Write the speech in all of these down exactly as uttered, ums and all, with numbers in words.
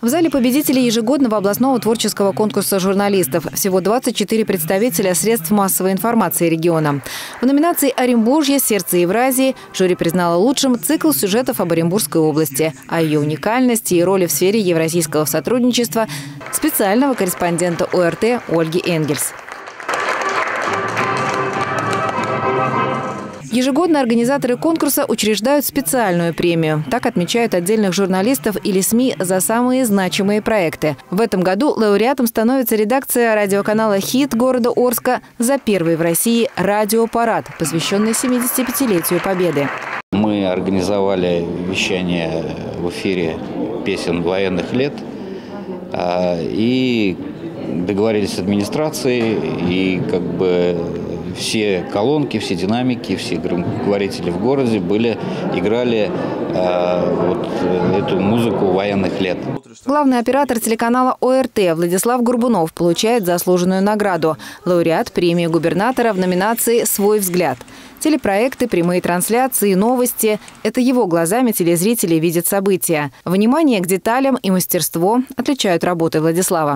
В зале победителей ежегодного областного творческого конкурса журналистов. Всего двадцать четыре представителя средств массовой информации региона. В номинации «Оренбуржье. Сердце Евразии» жюри признало лучшим цикл сюжетов об Оренбургской области, о ее уникальности и роли в сфере евразийского сотрудничества специального корреспондента О Р Т Ольги Энгельс. Ежегодно организаторы конкурса учреждают специальную премию. Так отмечают отдельных журналистов или СМИ за самые значимые проекты. В этом году лауреатом становится редакция радиоканала «Хит» города Орска за первый в России радиопарад, посвященный семидесятипятилетию Победы. Мы организовали вещание в эфире песен военных лет и договорились с администрацией, и как бы все колонки, все динамики, все громкоговорители в городе были, играли э, вот эту музыку военных лет. Главный оператор телеканала О Р Т Владислав Горбунов получает заслуженную награду. Лауреат премии губернатора в номинации «Свой взгляд». Телепроекты, прямые трансляции, новости – это его глазами телезрители видят события. Внимание к деталям и мастерство отличают работы Владислава.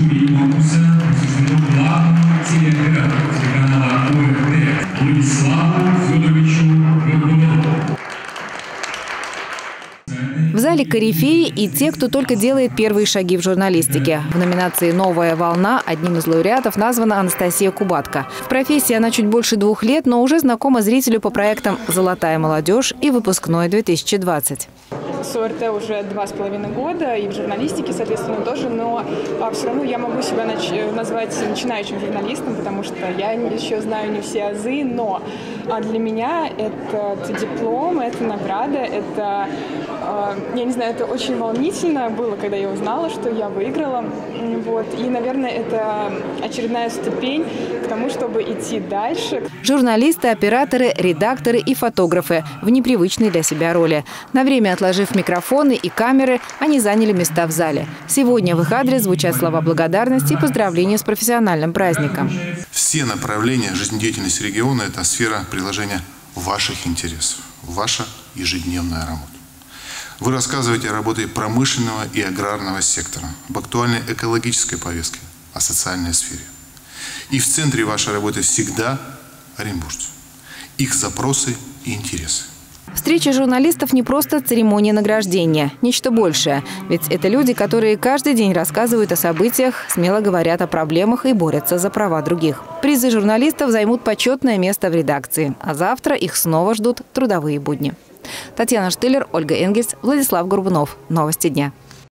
В зале корифеи и те, кто только делает первые шаги в журналистике. В номинации «Новая волна» одним из лауреатов названа Анастасия Кубатко. В профессии она чуть больше двух лет, но уже знакома зрителю по проектам «Золотая молодежь» и «Выпускной две тысячи двадцать». С О Р Т уже два с половиной года, и в журналистике, соответственно, тоже, но а, все равно я могу себя нач... назвать начинающим журналистом, потому что я еще знаю не все азы, но а для меня это диплом, это награда, это, а, я не знаю, это очень волнительно было, когда я узнала, что я выиграла, вот, и, наверное, это очередная ступень к тому, чтобы идти дальше. Журналисты, операторы, редакторы и фотографы в непривычной для себя роли. На время отложив микрофоны и камеры, они заняли места в зале. Сегодня в их адрес звучат слова благодарности и поздравления с профессиональным праздником. Все направления жизнедеятельности региона – это сфера приложения ваших интересов, ваша ежедневная работа. Вы рассказываете о работе промышленного и аграрного сектора, об актуальной экологической повестке, о социальной сфере. И в центре вашей работы всегда оренбуржцы, их запросы и интересы. Встреча журналистов не просто церемония награждения, нечто большее. Ведь это люди, которые каждый день рассказывают о событиях, смело говорят о проблемах и борются за права других. Призы журналистов займут почетное место в редакции, а завтра их снова ждут трудовые будни. Татьяна Штылер, Ольга Энгельс, Владислав Горбунов. Новости дня.